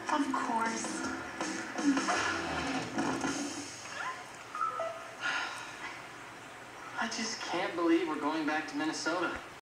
Of course. I just can't believe we're going back to Minnesota.